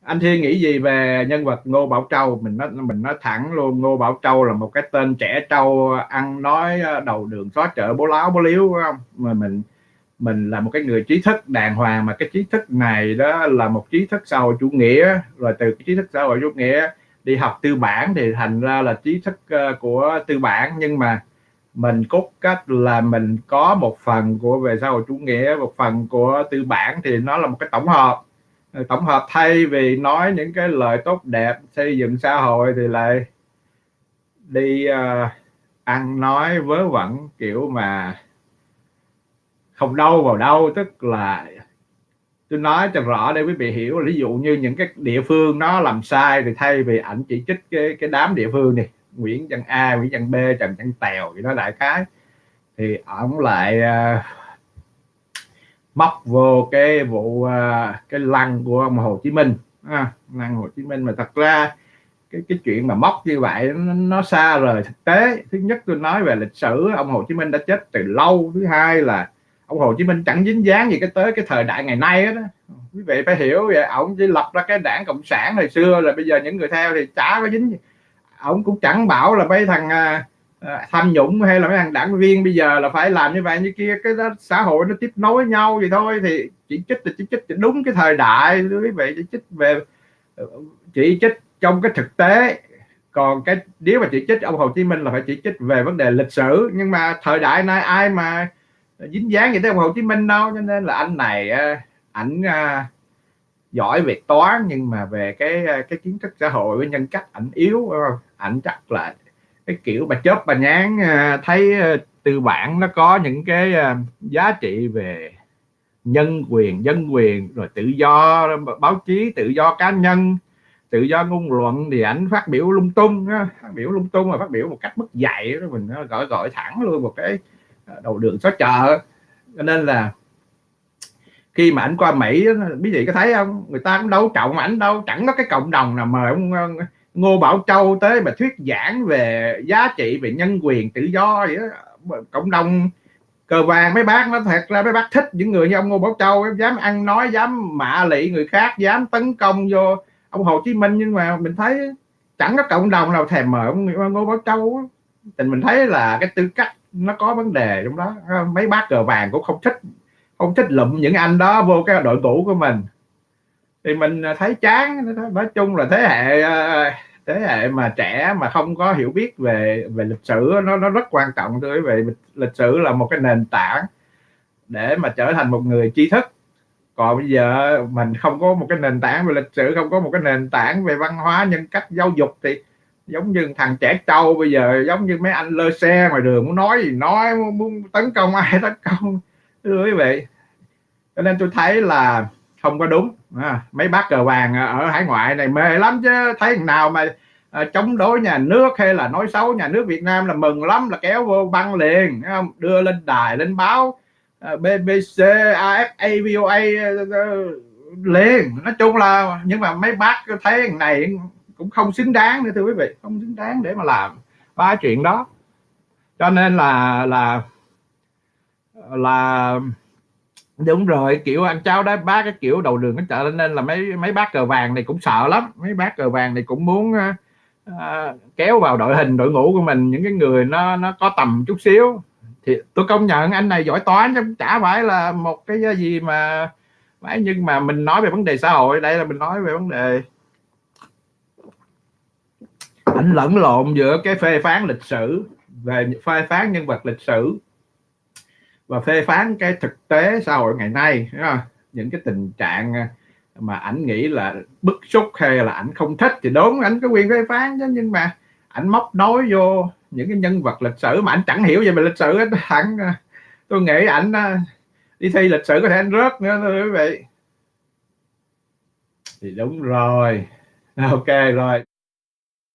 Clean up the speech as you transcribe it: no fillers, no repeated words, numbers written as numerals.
Anh Thiên nghĩ gì về nhân vật Ngô Bảo Châu? Mình nói thẳng luôn, Ngô Bảo Châu là một cái tên trẻ trâu ăn nói đầu đường xó chợ, bố láo bố liếu, phải không? Mà mình là một cái người trí thức đàng hoàng, mà cái trí thức này đó là một trí thức xã hội chủ nghĩa, rồi từ cái trí thức xã hội chủ nghĩa đi học tư bản thì thành ra là trí thức của tư bản. Nhưng mà mình cốt cách là mình có một phần của về xã hội chủ nghĩa, một phần của tư bản, thì nó là một cái tổng hợp thay vì nói những cái lời tốt đẹp xây dựng xã hội thì lại đi ăn nói vớ vẩn kiểu mà không đâu vào đâu. Tức là tôi nói cho rõ để quý vị hiểu, ví dụ như những cái địa phương nó làm sai thì thay vì ảnh chỉ trích cái đám địa phương này, Nguyễn Văn A, Nguyễn Văn B, Trần Văn Tèo thì nó đại khái, thì ổng lại móc vô cái vụ cái lăng của ông Hồ Chí Minh, lăng Hồ Chí Minh. Mà thật ra cái chuyện mà móc như vậy nó xa rời thực tế. Thứ nhất, tôi nói về lịch sử, ông Hồ Chí Minh đã chết từ lâu. Thứ hai là ông Hồ Chí Minh chẳng dính dáng gì tới cái thời đại ngày nay đó. Quý vị phải hiểu vậy. Ông chỉ lập ra cái đảng cộng sản hồi xưa, rồi bây giờ những người theo thì chả có dính gì. Ông cũng chẳng bảo là mấy thằng tham nhũng hay là mấy thằng đảng viên bây giờ là phải làm như vậy như kia. Cái đó xã hội nó tiếp nối nhau vậy thôi. Thì chỉ trích thì chỉ trích đúng cái thời đại, quý vị chỉ trích trong cái thực tế. Còn cái nếu mà chỉ trích ông Hồ Chí Minh là phải chỉ trích về vấn đề lịch sử. Nhưng mà thời đại nay ai mà dính dáng gì tới ông Hồ Chí Minh đâu. Cho nên là anh này ảnh giỏi về toán, nhưng mà về cái kiến thức xã hội với nhân cách ảnh yếu. Ảnh chắc là cái kiểu bà chớp bà nhán thấy tư bản nó có những cái giá trị về nhân quyền, dân quyền, rồi tự do báo chí, tự do cá nhân, tự do ngôn luận, thì ảnh phát biểu lung tung mà phát biểu một cách mất dạy đó. Mình gọi thẳng luôn một cái đầu đường xó chợ. Cho nên là khi mà ảnh qua Mỹ, quý vị có thấy không, người ta cũng đâu trọng ảnh đâu, chẳng có cái cộng đồng nào mời ông Ngô Bảo Châu tới mà thuyết giảng về giá trị về nhân quyền tự do vậy đó. Cộng đồng cờ vàng mấy bác nó thật ra mấy bác thích những người như ông Ngô Bảo Châu, dám ăn nói, dám mạ lị người khác, dám tấn công vô ông Hồ Chí Minh. Nhưng mà mình thấy chẳng có cộng đồng nào thèm mời ông Ngô Bảo Châu. Tình mình thấy là cái tư cách nó có vấn đề trong đó. Mấy bác cờ vàng cũng không thích lụm những anh đó vô cái đội ngũ của mình, thì mình thấy chán. Nói chung là thế hệ mà trẻ mà không có hiểu biết về lịch sử nó rất quan trọng. Đối với lịch sử là một cái nền tảng để mà trở thành một người tri thức. Còn bây giờ mình không có một cái nền tảng về lịch sử, không có một cái nền tảng về văn hóa, nhân cách, giáo dục, thì giống như thằng trẻ trâu bây giờ, giống như mấy anh lơ xe ngoài đường, muốn nói gì nói, muốn tấn công ai tấn công, thưa quý vị. Cho nên tôi thấy là không có đúng. Mấy bác cờ vàng ở hải ngoại này mê lắm chứ, thấy thằng nào mà chống đối nhà nước hay là nói xấu nhà nước Việt Nam là mừng lắm, là kéo vô băng liền, không? Đưa lên đài lên báo BBC, AFA, VOA liền. Nói chung là, nhưng mà mấy bác thấy thằng này cũng không xứng đáng nữa, thưa quý vị, không xứng đáng để mà làm ba chuyện đó. Cho nên là đúng rồi, kiểu ăn cháo đá bát, cái kiểu đầu đường cái chợ. Nên là mấy bác cờ vàng này cũng sợ lắm. Mấy bác cờ vàng này cũng muốn kéo vào đội ngũ của mình những cái người nó có tầm chút xíu. Thì tôi công nhận anh này giỏi toán chứ chả phải là một cái gì mà phải. Nhưng mà mình nói về vấn đề xã hội, đây là mình nói về vấn đề anh lẫn lộn giữa cái phê phán lịch sử, về phê phán nhân vật lịch sử, và phê phán cái thực tế xã hội ngày nay. Những cái tình trạng mà ảnh nghĩ là bức xúc hay là ảnh không thích thì đúng, ảnh có quyền phê phán chứ. Nhưng mà ảnh móc nối vô những cái nhân vật lịch sử mà ảnh chẳng hiểu gì về lịch sử hết. Tôi nghĩ ảnh đi thi lịch sử có thể ảnh rớt nữa, thưa quý vị. Thì đúng rồi. Ok rồi.